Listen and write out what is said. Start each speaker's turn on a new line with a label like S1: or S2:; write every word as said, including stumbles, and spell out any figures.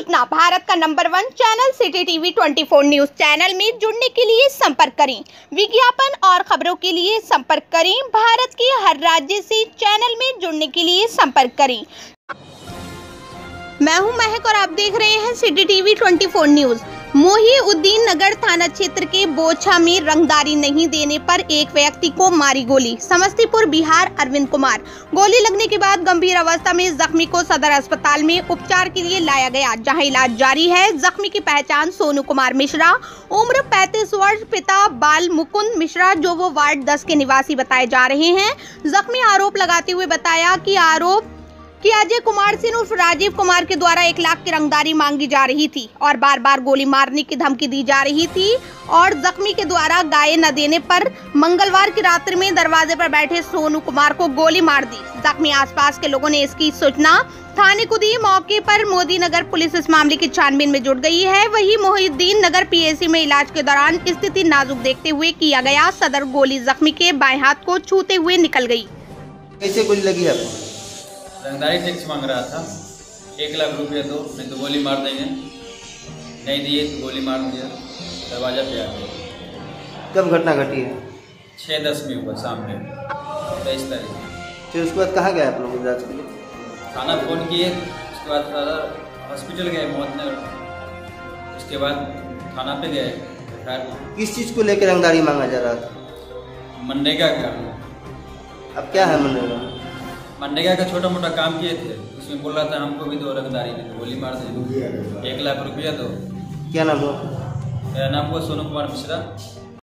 S1: सूचना भारत का number one channel city TV चौबीस न्यूज चैनल में जुड़ने के लिए संपर्क करें। विज्ञापन और खबरों के लिए संपर्क करें। भारत के हर राज्य से चैनल में जुड़ने के लिए संपर्क करें। मैं हूं महक और आप देख रहे हैं सिटी टीवी चौबीस न्यूज। मोहिउद्दीन नगर थाना क्षेत्र के बोछा में रंगदारी नहीं देने पर एक व्यक्ति को मारी गोली। समस्तीपुर बिहार अरविंद कुमार। गोली लगने के बाद गंभीर अवस्था में जख्मी को सदर अस्पताल में उपचार के लिए लाया गया, जहां इलाज जारी है। जख्मी की पहचान सोनू कुमार मिश्रा, उम्र पैंतीस वर्ष, पिता बाल मुकुंद मिश्रा, जो वो वार्ड दस के निवासी बताए जा रहे हैं। जख्मी आरोप लगाते हुए बताया कि आरोप कि अजय कुमार सिंह उर्फ राजीव कुमार के द्वारा एक लाख की रंगदारी मांगी जा रही थी और बार बार गोली मारने की धमकी दी जा रही थी और जख्मी के द्वारा गाय न देने पर मंगलवार की रात्रि में दरवाजे पर बैठे सोनू कुमार को गोली मार दी। जख्मी आसपास के लोगों ने इसकी सूचना थाने को दी। मौके पर मोदी नगर पुलिस इस मामले की छानबीन में जुट गई है। वही मोहिउद्दीन नगर पीएसी में इलाज के दौरान स्थिति नाजुक देखते हुए किया गया सदर गोली जख्मी के बाएं हाथ को छूते हुए निकल गयी।
S2: कैसे गोली लगी आपको?
S3: रंगदारी टैक्स मांग रहा था, एक लाख रुपया दो नहीं तो गोली मार देंगे, नहीं दिए तो गोली मार दिया, दरवाजा पे आ गया।
S2: कब घटना घटी है?
S3: छः दस में हुआ शाम में तेईस तारीख।
S2: फिर उसके बाद कहाँ गए आप लोग इलाज के लिए?
S3: थाना फ़ोन किए, उसके बाद हॉस्पिटल गए मोहतनगर, उसके बाद थाना पे गए।
S2: किस चीज़ को लेकर रंगदारी मांगा जा रहा था?
S3: मनरेगा का।
S2: अब क्या है मनरेगा?
S3: मनरेगा का छोटा मोटा काम किए थे, उसमें बोल रहा था हमको भी दो रंगदारी, नहीं तो गोली मार दे, एक लाख रुपया दो।
S2: क्या नाम हुआ?
S3: मेरा नाम हुआ सोनू कुमार मिश्रा।